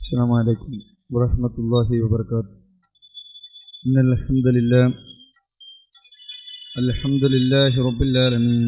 السلام عليكم ورحمة الله وبركاته. إن الحمد لله رب العالمين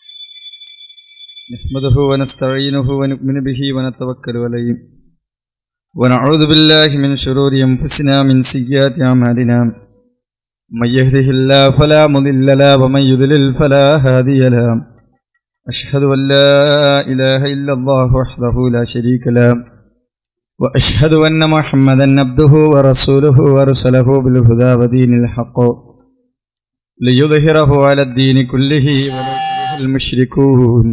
نحمده ونستعينه ونؤمن به ونتوكل عليه ونعوذ بالله من شرور أنفسنا من سيئات أعمالنا من يهده الله فلا مضل له ومن يضلل فلا هادي له أشهد أن لا إله إلا الله وحده لا شريك له وأشهد أن محمدا عبده ورسوله ورسله بالهدى ودين الحق ليظهره على الدين كله ولو كره المشركون.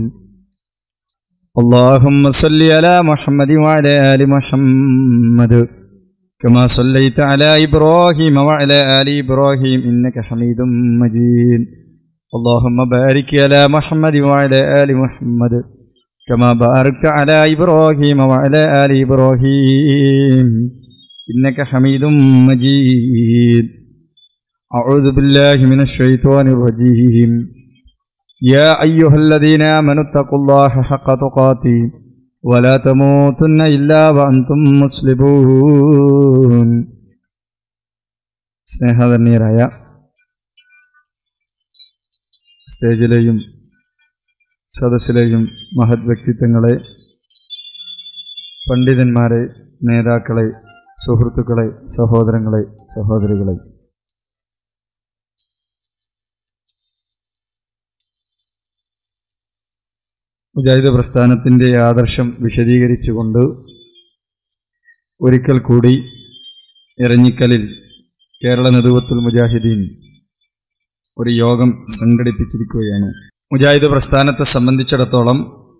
اللهم صل على محمد وعلى آل محمد كما صليت على إبراهيم وعلى آل إبراهيم إنك حميد مجيد. اللهم بارك على محمد وعلى آل محمد كما باركت على إبراهيم وعلى آل إبراهيم إنك حميد مجيد. أعوذ بالله من الشيطان الرجيم. يا أيها الذين آمنوا اتقوا الله حق تقاته ولا تموتن إلا وأنتم مسلمون. സ്നേഹധന്യരായ സ്റ്റേജിലെയും സദസ്സിലെയും മഹത് വ്യക്തിത്വങ്ങളെ, പണ്ഡിതന്മാരെ, നേതാക്കളെ, സുഹൃത്തുക്കളെ, സഹോദരങ്ങളെ, സഹോദരികളെ, മുജാഹിദ് പ്രസ്ഥാനത്തിൻ്റെ ആദർശം വിശദീകരിച്ചുകൊണ്ട് ഒരിക്കൽ കൂടി എരഞ്ഞിക്കലിൽ കേരള നദുവത്തുൽ മുജാഹിദീൻ ഒരു യോഗം സംഘടിപ്പിച്ചിരിക്കുകയാണ്. മുജാഹിദ് പ്രസ്ഥാനത്തെ സംബന്ധിച്ചിടത്തോളം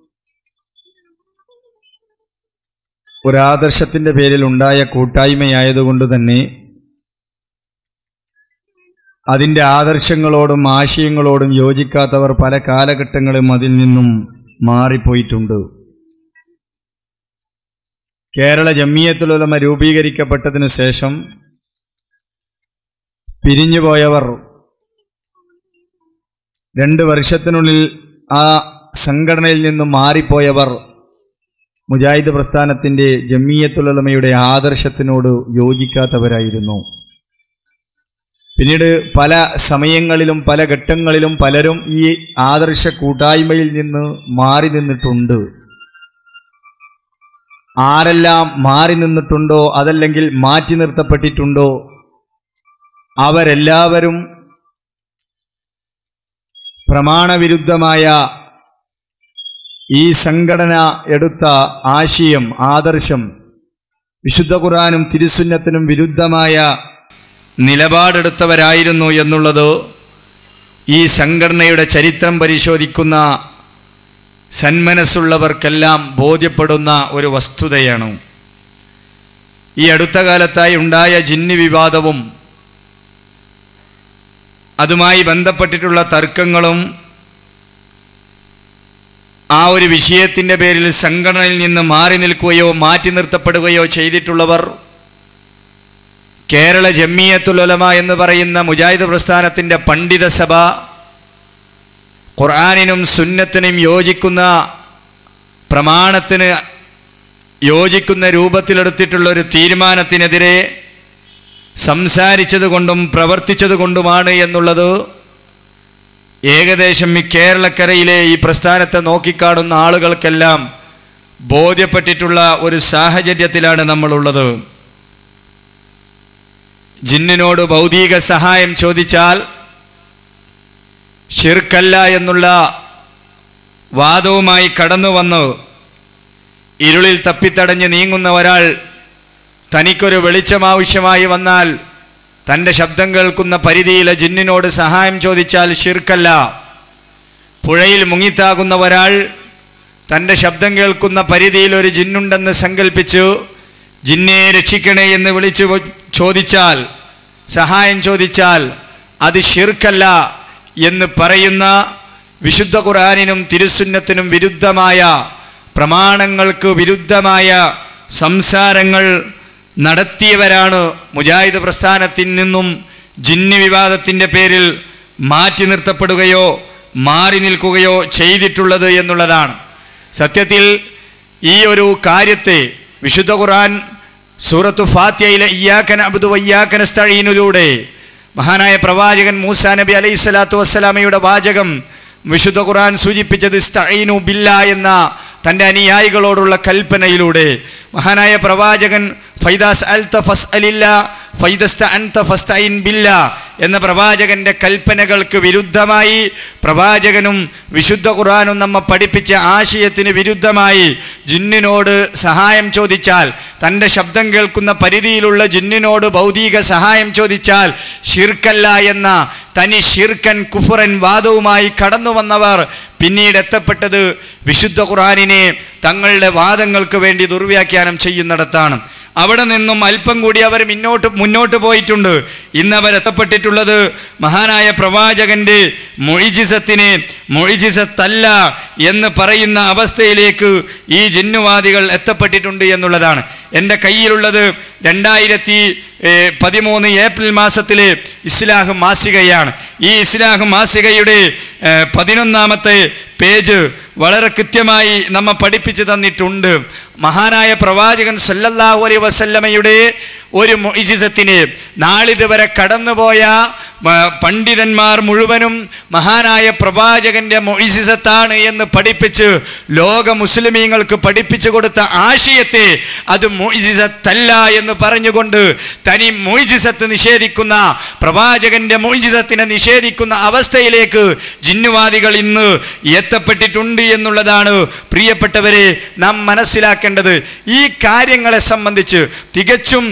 ഒരാദർശത്തിൻ്റെ പേരിൽ ഉണ്ടായ കൂട്ടായ്മയായതുകൊണ്ട് തന്നെ അതിൻ്റെ ആദർശങ്ങളോടും ആശയങ്ങളോടും യോജിക്കാത്തവർ പല കാലഘട്ടങ്ങളും അതിൽ നിന്നും മാറിപ്പോയിട്ടുണ്ട്. കേരള ജംഇയ്യത്തുൽ ഉലമ രൂപീകരിക്കപ്പെട്ടതിനു ശേഷം പിരിഞ്ഞുപോയവർ 2 വർഷത്തിനുള്ളിൽ ആ സംഘടനയിൽ നിന്നും മാറിപ്പോയവർ മുജാഹിദ് പ്രസ്ഥാനത്തിൻ്റെ ജംഇയ്യത്തുൽ ഉലമയുടെ ആദർശത്തിനോട് യോജിക്കാത്തവരായിരുന്നു. പിന്നീട് പല സമയങ്ങളിലും പല ഘട്ടങ്ങളിലും പലരും ഈ ആദർശ കൂട്ടായ്മയിൽ നിന്ന് മാറി നിന്നിട്ടുണ്ട്. ആരെല്ലാം മാറി നിന്നിട്ടുണ്ടോ, അതല്ലെങ്കിൽ മാറ്റി നിർത്തപ്പെട്ടിട്ടുണ്ടോ, അവരെല്ലാവരും പ്രമാണവിരുദ്ധമായ ഈ സംഘടന എടുത്ത ആശയം, ആദർശം വിശുദ്ധ ഖുർആനും തിരുസുന്നത്തിനും വിരുദ്ധമായ നിലപാടെടുത്തവരായിരുന്നു എന്നുള്ളത് ഈ സംഘടനയുടെ ചരിത്രം പരിശോധിക്കുന്ന സന്മനസ്സുള്ളവർക്കെല്ലാം ബോധ്യപ്പെടുന്ന ഒരു വസ്തുതയാണ്. ഈ അടുത്ത കാലത്തായി ഉണ്ടായ ജിന്ന് വിവാദവും അതുമായി ബന്ധപ്പെട്ടിട്ടുള്ള തർക്കങ്ങളും ആ ഒരു വിഷയത്തിൻ്റെ പേരിൽ സംഘടനയിൽ നിന്ന് മാറി നിൽക്കുകയോ മാറ്റി നിർത്തപ്പെടുകയോ ചെയ്തിട്ടുള്ളവർ കേരള ജംഇയ്യത്തുൽ ഉലമ എന്ന് പറയുന്ന മുജാഹിദ് പ്രസ്ഥാനത്തിൻ്റെ പണ്ഡിത സഭ ഖുർആനിനും സുന്നത്തിനും യോജിക്കുന്ന പ്രമാണത്തിന് യോജിക്കുന്ന രൂപത്തിലെടുത്തിട്ടുള്ള ഒരു തീരുമാനത്തിനെതിരെ സംസാരിച്ചതുകൊണ്ടും പ്രവർത്തിച്ചതുകൊണ്ടുമാണ് എന്നുള്ളത് ഏകദേശം ഈ കേരളക്കരയിലെ ഈ പ്രസ്ഥാനത്തെ നോക്കിക്കാണുന്ന ആളുകൾക്കെല്ലാം ബോധ്യപ്പെട്ടിട്ടുള്ള ഒരു സാഹചര്യത്തിലാണ് നമ്മളുള്ളത്. ജിന്നിനോട് ഭൗതിക സഹായം ചോദിച്ചാൽ ശിർക്കല്ല എന്നുള്ള വാദവുമായി കടന്നു വന്ന് ഇരുളിൽ തപ്പിത്തടഞ്ഞ് നീങ്ങുന്ന ഒരാൾ തനിക്കൊരു വെളിച്ചം ആവശ്യമായി വന്നാൽ തൻ്റെ ശബ്ദം കേൾക്കുന്ന പരിധിയിലെ ജിന്നിനോട് സഹായം ചോദിച്ചാൽ ശിർക്കല്ല. പുഴയിൽ മുങ്ങിത്താകുന്ന ഒരാൾ തൻ്റെ ശബ്ദം കേൾക്കുന്ന പരിധിയിൽ ഒരു ജിന്നുണ്ടെന്ന് സങ്കല്പിച്ചു ജിന്നെ രക്ഷിക്കണേ എന്ന് വിളിച്ചു ചോദിച്ചാൽ, സഹായം ചോദിച്ചാൽ അത് ശിർക്കല്ല എന്ന് പറയുന്ന വിശുദ്ധ ഖുർആനിനും തിരുസുന്നത്തിനും വിരുദ്ധമായ, പ്രമാണങ്ങൾക്ക് വിരുദ്ധമായ സംസാരങ്ങൾ നടത്തിയവരാണ് മുജാഹിദ് പ്രസ്ഥാനത്തിൽ നിന്നും ജിന്ന് വിവാദത്തിൻ്റെ പേരിൽ മാറ്റി നിർത്തപ്പെടുകയോ മാറി നിൽക്കുകയോ ചെയ്തിട്ടുള്ളത് എന്നുള്ളതാണ്. സത്യത്തിൽ ഈ ഒരു കാര്യത്തെ വിശുദ്ധ ഖുർആൻ സൂറത്തു ഫാത്തിഹയിലെ ഇയ്യാക നഅ്ബുദു വഇയ്യാക നസ്തഈനിലൂടെ മഹാനായ പ്രവാചകൻ മൂസാ നബി അലൈഹി സ്വലാത്തു വസ്സലാമയുടെ വാചകം വിശുദ്ധ ഖുർആൻ സൂചിപ്പിച്ചത് ഇസ്തഈനു ബില്ലാഹ് എന്ന തൻ്റെ അനുയായികളോടുള്ള കൽപ്പനയിലൂടെ മഹാനായ പ്രവാചകൻ ഫൈദാ സഅൽത ഫസ്അലില്ലാ ഫൈദസ്തഅൻത ഫസ്തഈൻ ബില്ലാഹ് എന്ന പ്രവാചകന്റെ കൽപ്പനകൾക്ക് വിരുദ്ധമായി പ്രവാചകനും വിശുദ്ധ ഖുർആനും നമ്മെ പഠിപ്പിച്ച ആശയത്തിന് വിരുദ്ധമായി ജിന്നിനോട് സഹായം ചോദിച്ചാൽ, തൻ്റെ ശബ്ദം കേൾക്കുന്ന പരിധിയിലുള്ള ജിന്നിനോട് ഭൗതിക സഹായം ചോദിച്ചാൽ ഷിർക്കല്ല എന്ന തനി ഷിർക്കൻ കുഫ്റൻ വാദവുമായി കടന്നു വന്നവർ പിന്നീട് എത്തപ്പെട്ടത് വിശുദ്ധ ഖുർആനിനെ തങ്ങളുടെ വാദങ്ങൾക്ക് വേണ്ടി ദുർവ്യാഖ്യാനം ചെയ്യുന്നിടത്താണ്. അവിടെ നിന്നും അല്പം കൂടി അവർ മുന്നോട്ട് പോയിട്ടുണ്ട്. ഇന്നവർ എത്തപ്പെട്ടിട്ടുള്ളത് മഹാനായ പ്രവാചകന്റെ മുഇജിസത്തിനെ മുഇജിസത്തല്ല എന്ന് പറയുന്ന അവസ്ഥയിലേക്ക് ഈ ജിന്നുവാദികൾ എത്തപ്പെട്ടിട്ടുണ്ട് എന്നുള്ളതാണ്. എൻ്റെ കയ്യിലുള്ളത് 2013 ഏപ്രിൽ മാസത്തിലെ ഇസ്ലാഹ് മാസികയാണ്. ഈ ഇസ്ലാഹ് മാസികയുടെ 11ാമത്തെ പേജ് വളരെ കൃത്യമായി നമ്മെ പഠിപ്പിച്ചു തന്നിട്ടുണ്ട്. മഹാനായ പ്രവാചകൻ സല്ലല്ലാഹു അലൈഹി വസല്ലമയുടെ ഒരു മുഇജിസത്തിനെ നാളിതുവരെ കടന്നുപോയ പണ്ഡിതന്മാർ മുഴുവനും മഹാനായ പ്രവാചകന്റെ മുഇജിസത്താണ് എന്ന് പഠിപ്പിച്ച് ലോക മുസ്ലിമീങ്ങൾക്ക് പഠിപ്പിച്ചു കൊടുത്ത ആശയത്തെ അത് മുഇജിസത്തല്ല എന്ന് പറഞ്ഞുകൊണ്ട് തനി മുഇജിസത്ത് നിഷേധിക്കുന്ന, പ്രവാചകന്റെ മുഇജിസത്തിനെ നിഷേധിക്കുന്ന അവസ്ഥയിലേക്ക് ജിന്നുവാദികൾ ഇന്ന് എത്തപ്പെട്ടിട്ടുണ്ട് എന്നുള്ളതാണ് പ്രിയപ്പെട്ടവരെ നാം മനസ്സിലാക്കേണ്ടത്. ഈ കാര്യങ്ങളെ സംബന്ധിച്ച് തികച്ചും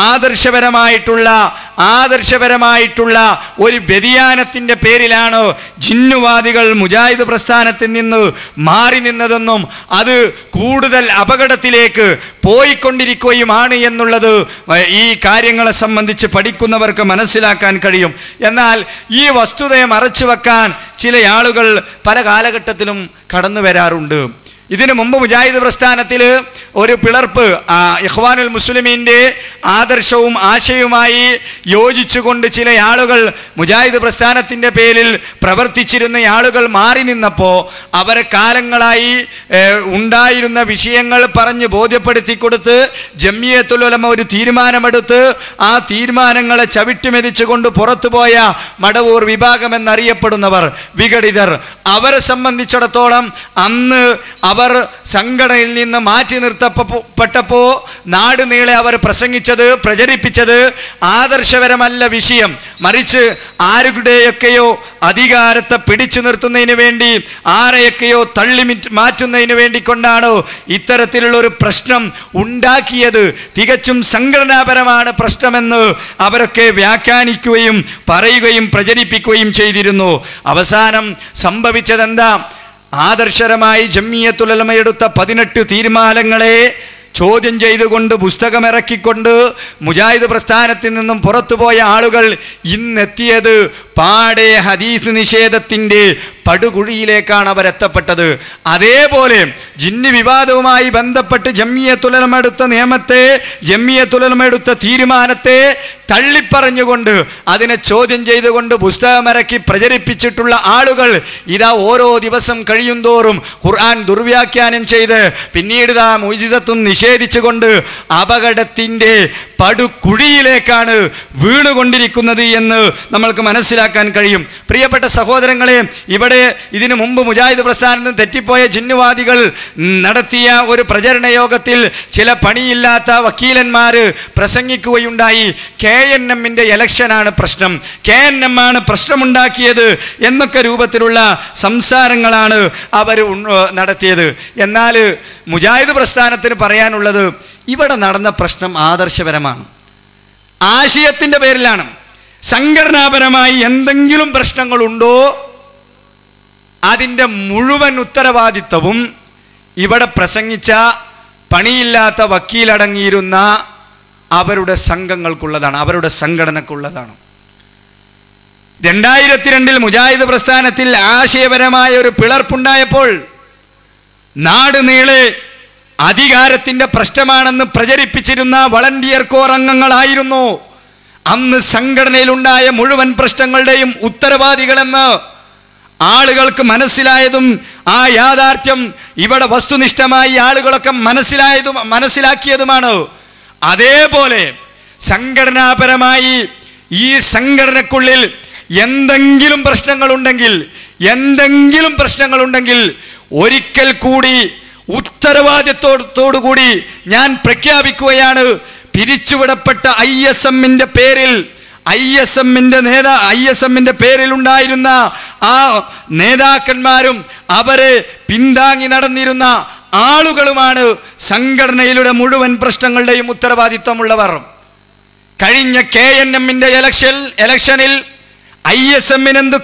ആദർശപരമായിട്ടുള്ള ഒരു വ്യതിയാനത്തിൻ്റെ പേരിലാണ് ജിന്നുവാദികൾ മുജാഹിദ് പ്രസ്ഥാനത്തിൽ നിന്ന് മാറി നിന്നതെന്നും അത് കൂടുതൽ അപകടത്തിലേക്ക് പോയിക്കൊണ്ടിരിക്കുകയുമാണ് എന്നുള്ളത് ഈ കാര്യങ്ങളെ സംബന്ധിച്ച് പഠിക്കുന്നവർക്ക് മനസ്സിലാക്കാൻ കഴിയും. എന്നാൽ ഈ വസ്തുതയെ മറച്ചു വെക്കാൻ ചില ആളുകൾ പല കാലഘട്ടത്തിലും കടന്നു വരാറുണ്ട്. ഇതിനു മുമ്പ് മുജാഹിദ് പ്രസ്ഥാനത്തിൽ ഒരു പിളർപ്പ് ഇഖ്വാനുൽ മുസ്ലിമീൻ്റെ ആദർശവും ആശയവുമായി യോജിച്ചുകൊണ്ട് ചില ആളുകൾ മുജാഹിദ് പ്രസ്ഥാനത്തിൻ്റെ പേരിൽ പ്രവർത്തിച്ചിരുന്ന ആളുകൾ മാറി നിന്നപ്പോൾ അവരെ കാലങ്ങളായി ഉണ്ടായിരുന്ന വിഷയങ്ങൾ പറഞ്ഞ് ബോധ്യപ്പെടുത്തി കൊടുത്ത് ജംഇയ്യത്തുൽ ഉലമ ഒരു തീരുമാനമെടുത്ത് ആ തീരുമാനങ്ങളെ ചവിട്ടിമെതിച്ചുകൊണ്ട് പുറത്തുപോയ മടവൂർ വിഭാഗം എന്നറിയപ്പെടുന്നവർ വിഘടിതർ, അവരെ സംബന്ധിച്ചിടത്തോളം അന്ന് അവർ സംഘടനയിൽ നിന്ന് മാറ്റി നിർത്തപ്പെട്ടപ്പോൾ നാട് നീളെ അവർ പ്രചരിപ്പിച്ചത് ആദർശപരമല്ല വിഷയം, മറിച്ച് ആരുടെയൊക്കെയോ അധികാരത്തെ പിടിച്ചു നിർത്തുന്നതിന് വേണ്ടി ആരെയൊക്കെയോ തള്ളി മാറ്റുന്നതിന് വേണ്ടി കൊണ്ടാണ് ഇത്തരത്തിലുള്ള ഒരു പ്രശ്നം ഉണ്ടാക്കിയത്, തികച്ചും സംഘടനാപരമാണ് പ്രശ്നമെന്ന് അവരൊക്കെ വ്യാഖ്യാനിക്കുകയും പറയുകയും പ്രചരിപ്പിക്കുകയും ചെയ്തിരുന്നു. അവസാനം സംഭവിച്ചതെന്താ? ആദർശപരമായി ജംഇയ്യത്തുൽ ഉലമ എടുത്ത 18 തീരുമാനങ്ങളെ ചോദ്യം ചെയ്തുകൊണ്ട് പുസ്തകമിറക്കിക്കൊണ്ട് മുജാഹിദ് പ്രസ്ഥാനത്തിൽ നിന്നും പുറത്തുപോയ ആളുകൾ ഇന്നെത്തിയത് പാടെ ഹദീസ് നിഷേധത്തിൻ്റെ പടുകുഴിയിലേക്കാണ് അവരെത്തപ്പെട്ടത്. അതേപോലെ ജിന്ന് വിവാദവുമായി ബന്ധപ്പെട്ട് ജംഇയ്യത്തുൽ ഉലമ എടുത്ത നിയമത്തെ, ജംഇയ്യത്തുൽ ഉലമ എടുത്ത തീരുമാനത്തെ തള്ളിപ്പറഞ്ഞുകൊണ്ട് അതിനെ ചോദ്യം ചെയ്തുകൊണ്ട് പുസ്തകമിറക്കി പ്രചരിപ്പിച്ചിട്ടുള്ള ആളുകൾ ഇതാ ഓരോ ദിവസം കഴിയുന്തോറും ഖുർആൻ ദുർവ്യാഖ്യാനം ചെയ്ത് പിന്നീട് ഇതാ മുഅ്ജിസത്തും നിഷേധിച്ചുകൊണ്ട് അപകടത്തിൻ്റെ പടുകുഴിയിലേക്കാണ് വീണുകൊണ്ടിരിക്കുന്നത് എന്ന് നമ്മൾക്ക് മനസ്സിലാക്കാൻ കഴിയും. പ്രിയപ്പെട്ട സഹോദരങ്ങളെ, ഇവിടെ ഇതിനു മുമ്പ് മുജാഹിദ് പ്രസ്ഥാനത്ത് തെറ്റിപ്പോയ ജിന്നുവാദികൾ നടത്തിയ ഒരു പ്രചരണ യോഗത്തിൽ ചില പണിയില്ലാത്ത വക്കീലന്മാർ പ്രസംഗിക്കുകയുണ്ടായി. KNM-ന്റെ ഇലക്ഷനാണ് പ്രശ്നം, KNM ആണ് പ്രശ്നമുണ്ടാക്കിയത് എന്നൊക്കെ രൂപത്തിലുള്ള സംസാരങ്ങളാണ് അവർ നടത്തിയത്. എന്നാൽ മുജാഹിദ് പ്രസ്ഥാനത്തിന് പറയാനുള്ളത്, ഇവിടെ നടന്ന പ്രശ്നം ആദർശപരമാണ്, ആശയത്തിൻ്റെ പേരിലാണ്. സംഘടനാപരമായി എന്തെങ്കിലും പ്രശ്നങ്ങളുണ്ടോ അതിൻ്റെ മുഴുവൻ ഉത്തരവാദിത്വവും ഇവിടെ പ്രസംഗിച്ച പണിയില്ലാത്ത വക്കീലടങ്ങിയിരുന്ന അവരുടെ സംഘങ്ങൾക്കുള്ളതാണ്, അവരുടെ സംഘടനക്കുള്ളതാണ്. 2002 മുജാഹിദ് പ്രസ്ഥാനത്തിൽ ആശയപരമായ ഒരു പിളർപ്പുണ്ടായപ്പോൾ നാട് നീളെ അധികാരത്തിൻ്റെ പ്രശ്നമാണെന്ന് പ്രചരിപ്പിച്ചിരുന്ന വളണ്ടിയർ കോർ അംഗങ്ങളായിരുന്നു അന്ന് സംഘടനയിലുണ്ടായ മുഴുവൻ പ്രശ്നങ്ങളുടെയും ഉത്തരവാദികളെന്ന് ആളുകൾക്ക് മനസ്സിലായതും ആ യാഥാർത്ഥ്യം ഇവിടെ വസ്തുനിഷ്ഠമായി ആളുകളൊക്കെ മനസ്സിലാക്കിയതുമാണ്. അതേപോലെ സംഘടനാപരമായി ഈ സംഘടനക്കുള്ളിൽ എന്തെങ്കിലും പ്രശ്നങ്ങളുണ്ടെങ്കിൽ ഒരിക്കൽ കൂടി ഉത്തരവാദിത്വത്തോടുകൂടി ഞാൻ പ്രഖ്യാപിക്കുകയാണ്, പിരിച്ചുവിടപ്പെട്ട ISMന്റെ പേരിൽ ISMന്റെ പേരിലുണ്ടായിരുന്ന ആ നേതാക്കന്മാരും അവരെ പിന്താങ്ങി നടന്നിരുന്ന ആളുകളുമാണ് സംഘടനയിലൂടെ മുഴുവൻ പ്രശ്നങ്ങളുടെയും ഉത്തരവാദിത്വമുള്ളവർ. കഴിഞ്ഞ KNMന്റെ ഇലക്ഷനിൽ ISMനെന്ത്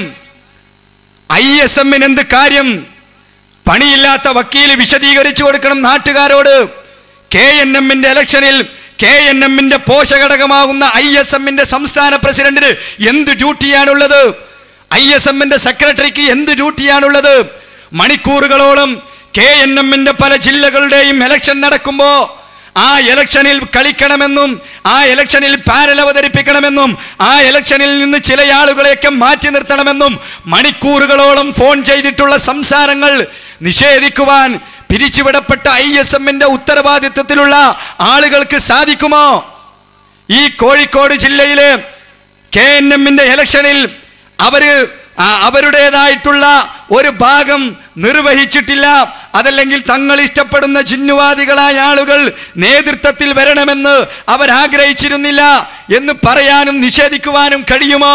കാര്യം? പണിയില്ലാത്ത വക്കീൽ വിശദീകരിച്ചു കൊടുക്കണം നാട്ടുകാരോട്. KNMന്റെ ഇലക്ഷനിൽ KNMന്റെ പോഷകഘടകമാകുന്ന ISMന്റെ സംസ്ഥാന പ്രസിഡന്റിന് എന്ത് ഡ്യൂട്ടിയാണുള്ളത്? ISMന്റെ സെക്രട്ടറിക്ക് എന്ത് ഡ്യൂട്ടിയാണുള്ളത്? മണിക്കൂറുകളോളം KNMന്റെ പല ജില്ലകളുടെയും ഇലക്ഷൻ നടക്കുമ്പോൾ ആ ഇലക്ഷനിൽ കളിക്കണമെന്നും ആ ഇലക്ഷനിൽ പാനൽ അവതരിപ്പിക്കണമെന്നും ആ ഇലക്ഷനിൽ നിന്ന് ചില ആളുകളെയൊക്കെ മാറ്റി നിർത്തണമെന്നും മണിക്കൂറുകളോളം ഫോൺ ചെയ്തിട്ടുള്ള സംസാരങ്ങൾ നിഷേധിക്കുവാൻ പിരിച്ചുവിടപ്പെട്ട ISMന്റെ ഉത്തരവാദിത്വത്തിലുള്ള ആളുകൾക്ക് സാധിക്കുമോ? ഈ കോഴിക്കോട് ജില്ലയിലെ KNMന്റെ ഇലക്ഷനിൽ അവരുടേതായിട്ടുള്ള ഒരു ഭാഗം നിർവഹിച്ചിട്ടില്ല, അതല്ലെങ്കിൽ തങ്ങൾ ഇഷ്ടപ്പെടുന്ന ജിന്നുവാദികളായ ആളുകൾ നേതൃത്വത്തിൽ വരണമെന്ന് അവരാഗ്രഹിച്ചിരുന്നില്ല എന്ന് പറയാനും നിഷേധിക്കുവാനും കഴിയുമോ?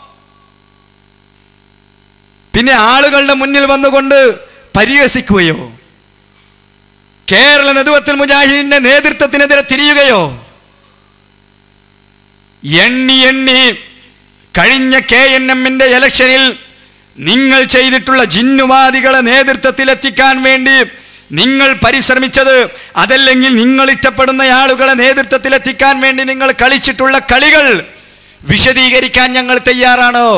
പിന്നെ ആളുകളുടെ മുന്നിൽ വന്നുകൊണ്ട് പരിഹസിക്കുകയോ, കേരള നദുവത്തുൽ മുജാഹിദിന്റെ നേതൃത്വത്തിനെതിരെ തിരിയുകയോ? എണ്ണി കഴിഞ്ഞ KNMന്റെ ഇലക്ഷനിൽ നിങ്ങൾ ചെയ്തിട്ടുള്ള ജിന്നുവാദികളെ നേതൃത്വത്തിലെത്തിക്കാൻ വേണ്ടി നിങ്ങൾ പരിശ്രമിച്ചത്, അതല്ലെങ്കിൽ നിങ്ങൾ ഇഷ്ടപ്പെടുന്ന ആളുകളെ നേതൃത്വത്തിലെത്തിക്കാൻ വേണ്ടി നിങ്ങൾ കളിച്ചിട്ടുള്ള കളികൾ വിശദീകരിക്കാൻ ഞങ്ങൾ തയ്യാറാണ്.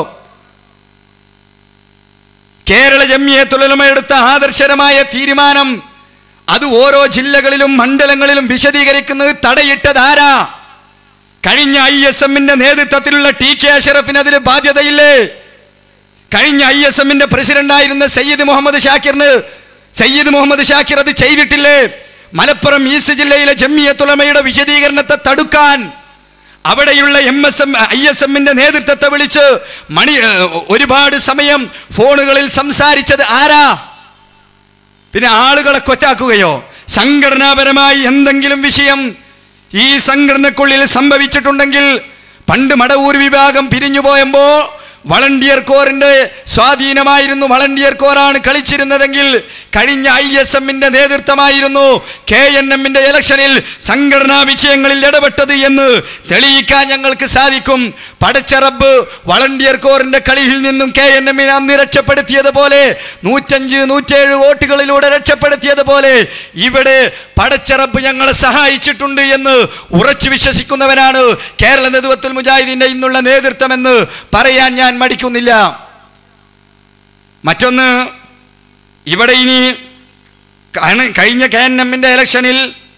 കേരള ജംഇയ്യത്തുൽ ഉലമ എടുത്ത ആദർശകരമായ തീരുമാനം അത് ഓരോ ജില്ലകളിലും മണ്ഡലങ്ങളിലും വിശദീകരിക്കുന്നത് തടയിട്ടതാരാ? കഴിഞ്ഞ ISMന്റെ നേതൃത്വത്തിലുള്ള TK അഷ്റഫിന് അതിന് ബാധ്യതയില്ലേ? കഴിഞ്ഞ ISMന്റെ പ്രസിഡന്റായിരുന്ന സയ്യിദ് മുഹമ്മദ് ഷാക്കിർ അത് ചെയ്തിട്ടില്ലേ? മലപ്പുറം ഈസ്റ്റ് ജില്ലയിലെ ജംഇയ്യത്തുൽ ഉലമയുടെ വിശദീകരണത്തെ തടുക്കാൻ അവിടെയുള്ള ISMന്റെ നേതൃത്വത്തെ വിളിച്ച് ഒരുപാട് സമയം ഫോണുകളിൽ സംസാരിച്ചത് ആരാ? പിന്നെ ആളുകളെ കൊച്ചാക്കുകയോ? സംഘടനാപരമായി എന്തെങ്കിലും വിഷയം ഈ സംഘടനക്കുള്ളിൽ സംഭവിച്ചിട്ടുണ്ടെങ്കിൽ, പണ്ട് മടവൂർ വിഭാഗം പിരിഞ്ഞു പോയപ്പോ വളണ്ടിയർ കോറിന്റെ സ്വാധീനമായിരുന്നു, വളണ്ടിയർ കോറാണ് കളിച്ചിരുന്നതെങ്കിൽ കഴിഞ്ഞ ISMന്റെ നേതൃത്വമായിരുന്നു KNMന്റെ ഇലക്ഷനിൽ സംഘടനാ വിഷയങ്ങളിൽ ഇടപെട്ടത് എന്ന് തെളിയിക്കാൻ ഞങ്ങൾക്ക് സാധിക്കും. പടച്ച റബ്ബ് വളണ്ടിയർ കോറിന്റെ കളിയിൽ നിന്നും KNMനെ അന്ന് രക്ഷപ്പെടുത്തിയതുപോലെ 105-107 വോട്ടുകളിലൂടെ രക്ഷപ്പെടുത്തിയതുപോലെ ഇവിടെ പടച്ച റബ്ബ് ഞങ്ങളെ സഹായിച്ചിട്ടുണ്ട് എന്ന് ഉറച്ചു വിശ്വസിക്കുന്നവനാണ് കേരള നദുവത്തുൽ മുജാഹിദിന്റെ ഇന്നുള്ള നേതൃത്വം എന്ന് പറയാൻ ഞാൻ മടിക്കുന്നില്ല. മറ്റൊന്ന്, ഇവിടെ ഇനി കഴിഞ്ഞ KNMന്റെ ഇലക്ഷനിൽ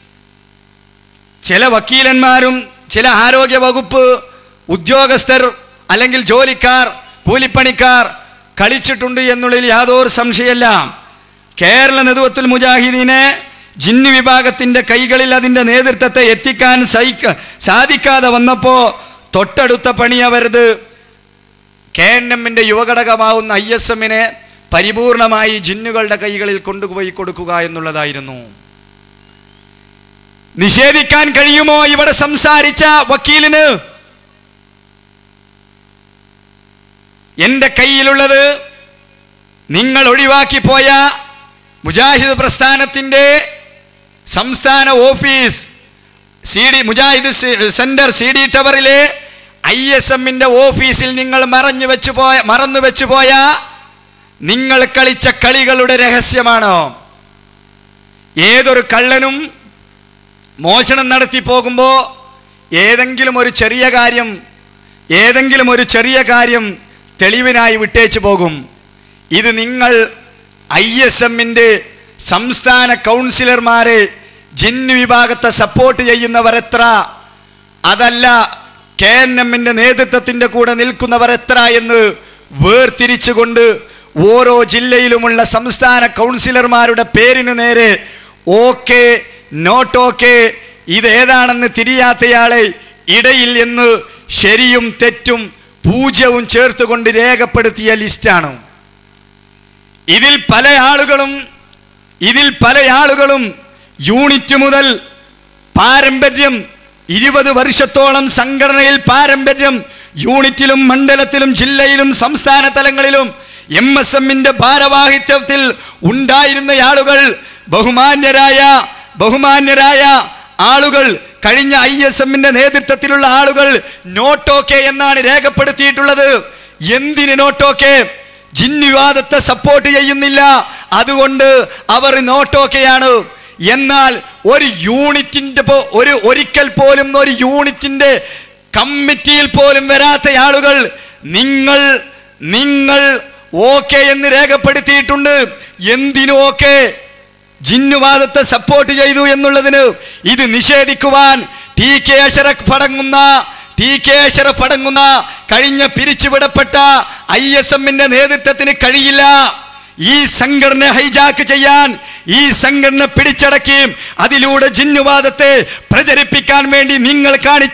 ചില വക്കീലന്മാരും ചില ആരോഗ്യ വകുപ്പ് ഉദ്യോഗസ്ഥർ അല്ലെങ്കിൽ ജോലിക്കാർ, കൂലിപ്പണിക്കാർ കളിച്ചിട്ടുണ്ട് എന്നുള്ളതിൽ യാതൊരു സംശയമല്ല. കേരള നദുവത്തുൽ മുജാഹിദിനെ ജിന്ന് വിഭാഗത്തിന്റെ കൈകളിൽ അതിന്റെ നേതൃത്വത്തെ എത്തിക്കാൻ സാധിക്കാതെ വന്നപ്പോ തൊട്ടടുത്ത പണി അവരത് KNMന്റെ യുവഘടകമാവുന്ന ISMനെ പരിപൂർണമായി ജിന്നുകളുടെ കൈകളിൽ കൊണ്ടുപോയി കൊടുക്കുക എന്നുള്ളതായിരുന്നു. നിഷേധിക്കാൻ കഴിയുമോ ഇവിടെ സംസാരിച്ച വക്കീലിന്? എന്റെ കയ്യിലുള്ളത് നിങ്ങൾ ഒഴിവാക്കി പോയ മുജാഹിദ് പ്രസ്ഥാനത്തിന്റെ സംസ്ഥാന ഓഫീസ് മുജാഹിദ് സെന്റർ CD ടവറിലെ ISMന്റെ ഓഫീസിൽ നിങ്ങൾ മറന്നു വെച്ചുപോയ നിങ്ങൾ കളിച്ച കളികളുടെ രഹസ്യമാണോ? ഏതൊരു കള്ളനും മോഷണം നടത്തി പോകുമ്പോൾ ഏതെങ്കിലും ഒരു ചെറിയ കാര്യം തെളിവിനായി വിട്ടേച്ചു പോകും. ഇത് നിങ്ങൾ ISMന്റെ സംസ്ഥാന കൗൺസിലർമാരെ ജിന്ന് വിഭാഗത്തെ സപ്പോർട്ട് ചെയ്യുന്നവർ എത്ര, അതല്ല KNMന്റെ നേതൃത്വത്തിന്റെ കൂടെ നിൽക്കുന്നവർ എത്ര എന്ന് വേർതിരിച്ചുകൊണ്ട് ഓരോ ജില്ലയിലുമുള്ള സംസ്ഥാന കൗൺസിലർമാരുടെ പേരിനു നേരെ ഓക്കെ, നോട്ട് ഓക്കെ, ഇതേതാണെന്ന് തിരിയാത്തയാളെ ഇടയിൽ എന്ന് ശരിയും തെറ്റും പൂജ്യവും ചേർത്തുകൊണ്ട് രേഖപ്പെടുത്തിയ ലിസ്റ്റാണ്. ഇതിൽ പല ആളുകളും യൂണിറ്റ് മുതൽ പാരമ്പര്യം 20 വർഷത്തോളം സംഘടനയിൽ പാരമ്പര്യം, യൂണിറ്റിലും മണ്ഡലത്തിലും ജില്ലയിലും സംസ്ഥാന തലങ്ങളിലും MSMന്റെ ഭാരവാഹിത്വത്തിൽ ഉണ്ടായിരുന്ന ആളുകൾ, ബഹുമാന്യരായ ആളുകൾ, കഴിഞ്ഞ ISMന്റെ നേതൃത്വത്തിലുള്ള ആളുകൾ നോട്ടോക്കെ എന്നാണ് രേഖപ്പെടുത്തിയിട്ടുള്ളത്. എന്തിന് നോട്ടോക്കെ? ജിന്നുവാദത്തെ സപ്പോർട്ട് ചെയ്യുന്നില്ല, അതുകൊണ്ട് അവർ നോട്ടോക്കെയാണ്. എന്നാൽ ഒരു യൂണിറ്റിന്റെ ഒരിക്കൽ പോലും ഒരു യൂണിറ്റിന്റെ കമ്മിറ്റിയിൽ പോലും വരാത്ത ആളുകൾ നിങ്ങൾ ഓക്കെ എന്ന് രേഖപ്പെടുത്തിയിട്ടുണ്ട്. എന്തിനു ഓക്കെ? ജിന്നുവാദത്തെ സപ്പോർട്ട് ചെയ്തു എന്നുള്ളതിന്. ഇത് നിഷേധിക്കുവാൻ TK അഷറഫ് അടങ്ങുന്ന കഴിഞ്ഞ പിരിച്ചുവിടപ്പെട്ട ISMന്റെ നേതൃത്വത്തിന് കഴിയില്ല. ഈ സംഘടന ഹൈജാക്ക് ചെയ്യാൻ, ഈ സംഘടന പിടിച്ചടക്കി അതിലൂടെ ജിന്നുവാദത്തെ പ്രചരിപ്പിക്കാൻ വേണ്ടി നിങ്ങൾ കാണിച്ച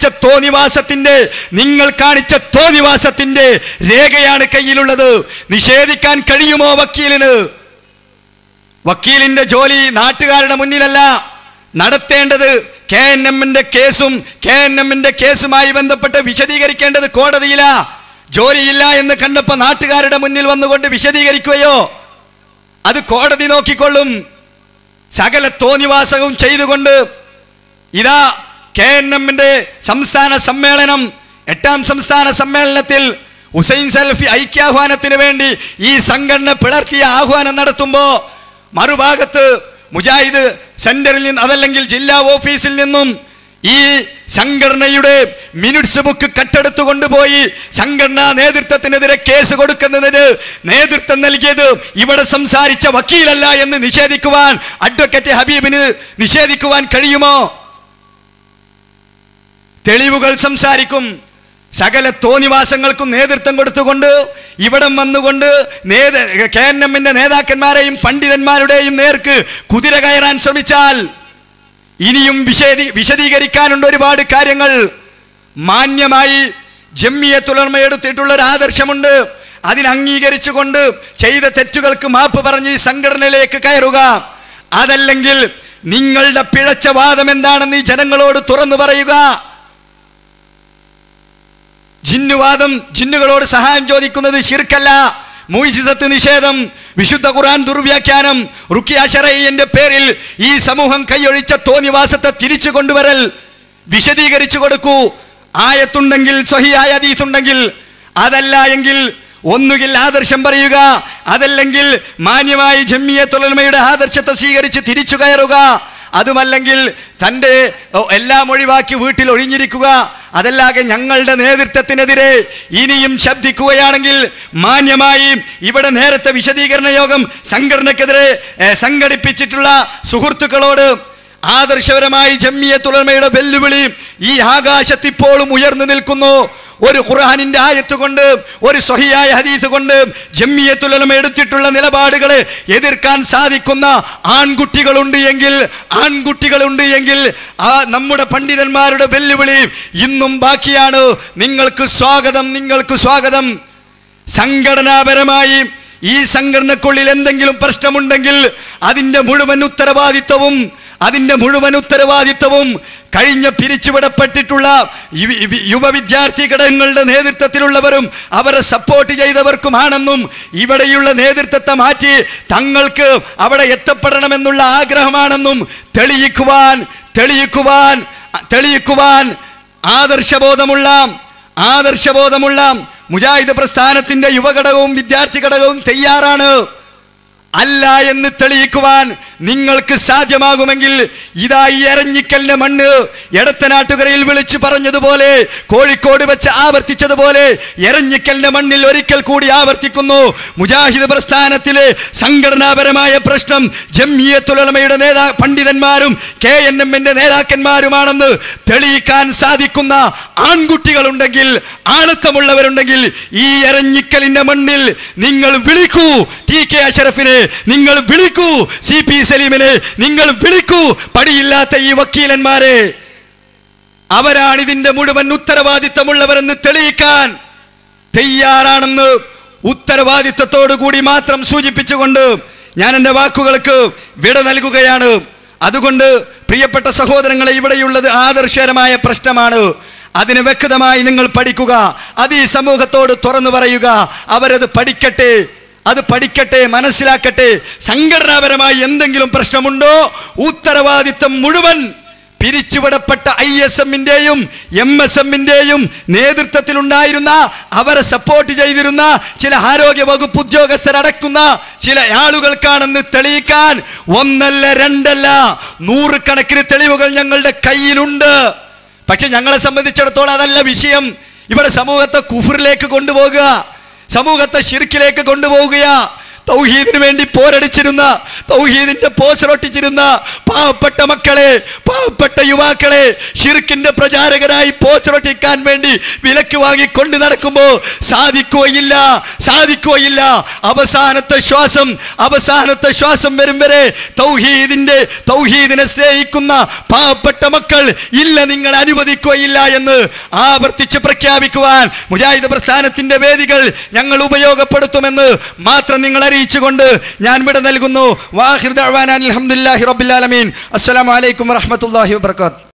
തോന്നിവാസത്തിന്റെ രേഖയാണ് കയ്യിലുള്ളത്. നിഷേധിക്കാൻ കഴിയുമോ വക്കീലിന്? വക്കീലിന്റെ ജോലി നാട്ടുകാരുടെ മുന്നിലല്ല നടത്തേണ്ടത്. KNMന്റെ കേസുമായി ബന്ധപ്പെട്ട് വിശദീകരിക്കേണ്ടത് കോടതിയിലാ. ജോലിയില്ല എന്ന് കണ്ടപ്പോ നാട്ടുകാരുടെ മുന്നിൽ വന്നുകൊണ്ട് വിശദീകരിക്കുകയോ? അത് കോടതി നോക്കിക്കൊള്ളും. സകല തോന്നിവാസവും ചെയ്തുകൊണ്ട് ഇതാ KNMന്റെ സംസ്ഥാന സമ്മേളനം, 8ാം സംസ്ഥാന സമ്മേളനത്തിൽ ഹുസൈൻ സലഫി ഐക്യാഹ്വാനത്തിന് വേണ്ടി ഈ സംഘടന പിളർത്തിയ ആഹ്വാനം നടത്തുമ്പോ മറുഭാഗത്ത് മുജാഹിദ് സെന്ററിൽ നിന്ന്, അതല്ലെങ്കിൽ ജില്ലാ ഓഫീസിൽ നിന്നും ഈ സംഘടനയുടെ മിനിറ്റ്സ് ബുക്ക് കട്ടെടുത്തു കൊണ്ടുപോയി സംഘടനാ നേതൃത്വത്തിനെതിരെ കേസ് കൊടുക്കുന്നതിന് നേതൃത്വം നൽകിയത് ഇവിടെ സംസാരിച്ച വക്കീലല്ല എന്ന് നിഷേധിക്കുവാൻ അഡ്വക്കേറ്റ് ഹബീബിന് നിഷേധിക്കുവാൻ കഴിയുമോ? തെളിവുകൾ സംസാരിക്കും. സകല തോന്നിവാസങ്ങൾക്കും നേതൃത്വം കൊടുത്തുകൊണ്ട് ഇവിടം വന്നുകൊണ്ട് KNMന്റെ നേതാക്കന്മാരെയും പണ്ഡിതന്മാരുടെയും നേർക്ക് കുതിര കയറാൻ ശ്രമിച്ചാൽ ഇനിയും വിശദീകരിക്കാനുണ്ട് ഒരുപാട് കാര്യങ്ങൾ. മാന്യമായി ജംഇയ്യത്തുൽ ഉലമ എടുത്തിട്ടുള്ള ഒരു ആദർശമുണ്ട്. അതിനെ അംഗീകരിച്ചുകൊണ്ട് ചെയ്ത തെറ്റുകൾക്ക് മാപ്പ് പറഞ്ഞ് ഈ സംഘടനയിലേക്ക് കയറുക. അതല്ലെങ്കിൽ നിങ്ങളുടെ പിഴച്ച വാദം എന്താണെന്ന് ഈ ജനങ്ങളോട് തുറന്നു പറയുക. ജിന്നുകളോട് സഹായം ചോദിക്കുന്നത് ശിർക്കല്ല. മുഅ്ജിസത്ത് നിഷേധം, വിശുദ്ധ ഖുർആൻ ദുർവ്യാഖ്യാനം, റുഖിയ ശർഈന്റെ പേരിൽ ഈ സമൂഹം കൈയൊഴിച്ച തോന്നിവാസത്തെ തിരിച്ചു കൊണ്ടുവരൽ. വിശദീകരിച്ചു കൊടുക്കൂ. ആയത്തുണ്ടെങ്കിൽ, സ്വഹീഹായ ഹദീസുണ്ടെങ്കിൽ. അതല്ല എങ്കിൽ ഒന്നുകിൽ ആദർശം പറയുക, അതല്ലെങ്കിൽ മാന്യമായി ജംഇയ്യത്തുൽ ഉലമയുടെ ആദർശത്തെ സ്വീകരിച്ച് തിരിച്ചു കയറുക. അതുമല്ലെങ്കിൽ തൻ്റെ എല്ലാം ഒഴിവാക്കി വീട്ടിൽ ഒഴിഞ്ഞിരിക്കുക. അതല്ലാതെ ഞങ്ങളുടെ നേതൃത്വത്തിനെതിരെ ഇനിയും ശബ്ദിക്കുകയാണെങ്കിൽ മാന്യമായി ഇവിടെ നേരത്തെ വിശദീകരണ യോഗം സംഘടനക്കെതിരെ സംഘടിപ്പിച്ചിട്ടുള്ള സുഹൃത്തുക്കളോട് ആദർശപരമായി ജംഇയ്യത്തുൽ ഉലമയുടെ വെല്ലുവിളി ഈ ആകാശത്തിപ്പോഴും ഉയർന്നു നിൽക്കുന്നു. ഒരു ഖുർആനിന്റെ ആയത്ത് കൊണ്ട്, ഒരു സ്വഹീഹായ ഹദീസ് കൊണ്ട് ജംഇയ്യത്തുൽ ഉലമ എടുത്തിട്ടുള്ള നിലപാടുകളെ എതിർക്കാൻ സാധിക്കുന്ന ആൺകുട്ടികളുണ്ട് എങ്കിൽ ആ നമ്മുടെ പണ്ഡിതന്മാരുടെ വെല്ലുവിളി ഇന്നും ബാക്കിയാണ്. നിങ്ങൾക്ക് സ്വാഗതം. സംഘടനാപരമായി ഈ സംഘടനക്കുള്ളിൽ എന്തെങ്കിലും പ്രശ്നമുണ്ടെങ്കിൽ അതിന്റെ മുഴുവൻ ഉത്തരവാദിത്വവും കഴിഞ്ഞ പിരിച്ചുവിടപ്പെട്ടിട്ടുള്ള യുവ വിദ്യാർത്ഥി ഘടകങ്ങളുടെ നേതൃത്വത്തിലുള്ളവരും അവരെ സപ്പോർട്ട് ചെയ്തവർക്കുമാണെന്നും ഇവിടെയുള്ള നേതൃത്വത്തെ മാറ്റി തങ്ങൾക്ക് അവിടെ എത്തപ്പെടണമെന്നുള്ള ആഗ്രഹമാണെന്നും തെളിയിക്കുവാൻ ആദർശബോധമുള്ള മുജാഹിദ് പ്രസ്ഥാനത്തിന്റെ യുവഘടകവും വിദ്യാർത്ഥി ഘടകവും തയ്യാറാണ്. അല്ല എന്ന് തെളിയിക്കുവാൻ നിങ്ങൾക്ക് സാധ്യമാകുമെങ്കിൽ ഇതാ ഈ എരഞ്ഞിക്കലിന്റെ മണ്ണ് എടത്തനാട്ടുകരയിൽ വിളിച്ചു പറഞ്ഞതുപോലെ, കോഴിക്കോട് വെച്ച് ആവർത്തിച്ചതുപോലെ എരഞ്ഞിക്കലിന്റെ മണ്ണിൽ ഒരിക്കൽ കൂടി ആവർത്തിക്കുന്നു. മുജാഹിദ് പ്രസ്ഥാനത്തിലെ സംഘടനാപരമായ പ്രശ്നം ജംഇയ്യത്തുൽ ഉലമയുടെ പണ്ഡിതന്മാരും KNMന്റെ നേതാക്കന്മാരുമാണെന്ന് തെളിയിക്കാൻ സാധിക്കുന്ന ആൺകുട്ടികളുണ്ടെങ്കിൽ, ആണത്തമുള്ളവരുണ്ടെങ്കിൽ ഈ എരഞ്ഞിക്കലിന്റെ മണ്ണിൽ നിങ്ങൾ വിളിക്കൂ. TK അഷറഫിനെ നിങ്ങൾ വിളിക്കൂ. CP സലീമിനെ നിങ്ങൾ വിളിക്കൂ. പടിയില്ലാത്ത ഈ വക്കീലന്മാരെ അവരാണ് ഇതിന്റെ മുഴുവൻ ഉത്തരവാദിത്തമുള്ളവരെന്ന് തെളിയിക്കാൻ തയ്യാറാണെന്ന് ഉത്തരവാദിത്തത്തോടു കൂടി മാത്രം സൂചിപ്പിച്ചുകൊണ്ട് ഞാൻ എൻ്റെ വാക്കുകൾക്ക് വിട നൽകുകയാണ്. അതുകൊണ്ട് പ്രിയപ്പെട്ട സഹോദരങ്ങളെ, ഇവിടെയുള്ളത് ആദർശകരമായ പ്രശ്നമാണ്. അതിന് വ്യക്തമായി നിങ്ങൾ പഠിക്കുക, അത് ഈ സമൂഹത്തോട് തുറന്നു പറയുക. അവരത് പഠിക്കട്ടെ, അത് പഠിക്കട്ടെ, മനസ്സിലാക്കട്ടെ. സംഘടനാപരമായി എന്തെങ്കിലും പ്രശ്നമുണ്ടോ, ഉത്തരവാദിത്തം മുഴുവൻ പിരിച്ചുവിടപ്പെട്ട ISM-ന്റെയും MSM-ന്റെയും നേതൃത്വത്തിലുണ്ടായിരുന്ന, അവരെ സപ്പോർട്ട് ചെയ്തിരുന്ന ചില ആരോഗ്യ വകുപ്പ് ഉദ്യോഗസ്ഥരടക്കുന്ന ചില ആളുകൾക്കാണെന്ന് തെളിയിക്കാൻ ഒന്നല്ല രണ്ടല്ല 100 കണക്കിന് തെളിവുകൾ ഞങ്ങളുടെ കയ്യിലുണ്ട്. പക്ഷെ ഞങ്ങളെ സംബന്ധിച്ചിടത്തോളം അതല്ല വിഷയം. ഇവിടെ സമൂഹത്തെ കുഫറിലേക്ക് കൊണ്ടുപോകുക, സമൂഹത്തെ ശിർക്കിലേക്ക് കൊണ്ടുപോവുക, തൗഹീദിന് വേണ്ടി പോരടിച്ചിരുന്ന, തൗഹീദിന്റെ പോസ്റ്ററൊട്ടിച്ചിരുന്ന പാവപ്പെട്ട മക്കളെ, പാവപ്പെട്ട യുവാക്കളെ ശിർക്കിന്റെ പ്രചാരകരായി പോസ്റ്ററൊട്ടിക്കാൻ വേണ്ടി വിലക്ക് വാങ്ങി കൊണ്ടു നടക്കുമ്പോൾ സാധിക്കുകയില്ല. അവസാനത്തെ ശ്വാസം വരും വരെ തൗഹീദിനെ സ്നേഹിക്കുന്ന പാവപ്പെട്ട മക്കൾ ഇല്ല, നിങ്ങൾ അനുവദിക്കുകയില്ല എന്ന് ആവർത്തിച്ച് പ്രഖ്യാപിക്കുവാൻ മുജാഹിദ് പ്രസ്ഥാനത്തിന്റെ വേദികൾ ഞങ്ങൾ ഉപയോഗപ്പെടുത്തുമെന്ന് മാത്രം നിങ്ങൾ അറിയിച്ചുകൊണ്ട് ഞാൻ വിട നൽകുന്നു. വാഹിർ ദഅ്വാനാ അൽഹംദുലില്ലാഹി റബ്ബിൽ ആലമീൻ. അസ്സലാമു അലൈക്കും വറഹ്മത്തുള്ളാഹി വബറകാതുഹു.